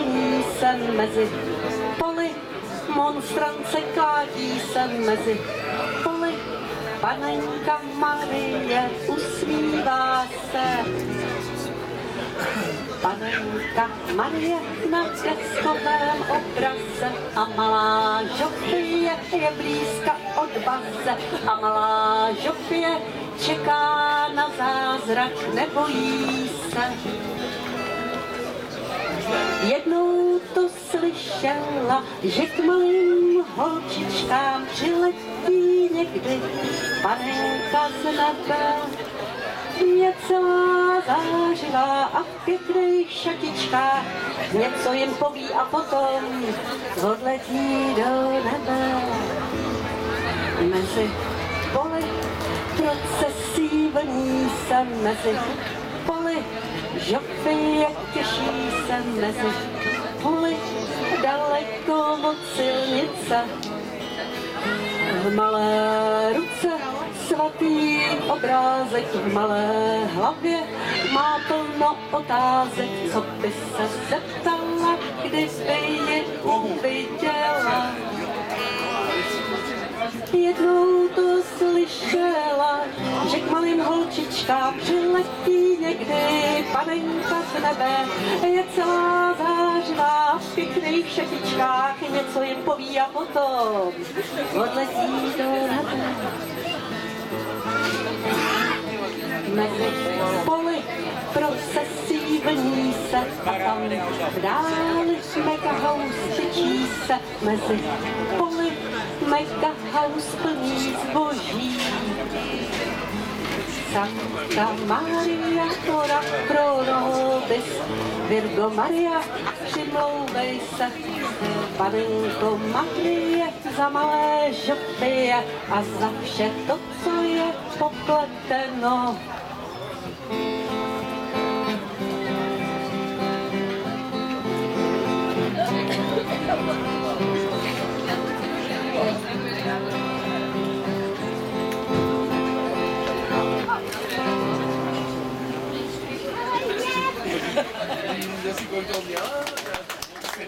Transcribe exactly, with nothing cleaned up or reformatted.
vlní se mezi poli, monstrance klátí se mezi poli, panenka Marie usmívá se. Panenka Marie na deskovém obraze a malá Žofie je blízka od baze a malá Žofie čeká na zázrak, nebojí se. Jednou to slyšela, že k malým holčičkám přiletí někdy panenka z nebe. Je celá zářivá a v pěkných šatičkách něco jim poví a potom odletí do nebe. Mezi poli procesí vlní se mezi poli, Žofie těší se mezi poli, daleko od silnice. V malé ruce svatý obrázek, v malé hlavě má plno otázek, co by se zeptala, kdyby ji uviděla. Jednou to slyšela, že k malým holčičkám přiletí někdy panenka z nebe. Je celá zářivá v pěkných šatičkách, něco jim poví a potom odletí do nebe. Mezi poli procesí vlní se a tam v dáli megahouse těčí se. Mezi poli megahouse plní zboží. Santa Maria ora pro nobis, Virgo Maria, přimlouvej se. Panenko Marie za malé Žofie a za vše to, co je popleteno.